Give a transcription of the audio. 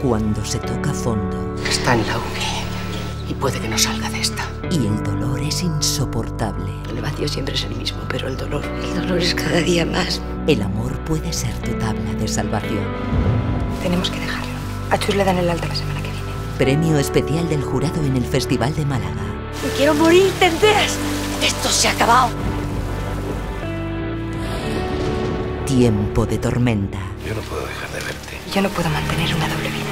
cuando se toca fondo. Está en la UCI y puede que no salga de esta. Y el dolor es insoportable. El vacío siempre es el mismo, pero el dolor es cada día más. El amor puede ser tu tabla de salvación. Tenemos que dejarlo. A Chus le dan el alta la semana que viene. Premio especial del jurado en el Festival de Málaga. ¡Me quiero morir, ¿te enteras? ¡Esto se ha acabado! Tiempo de tormenta. Yo no puedo dejar de verte. Yo no puedo mantener una doble vida.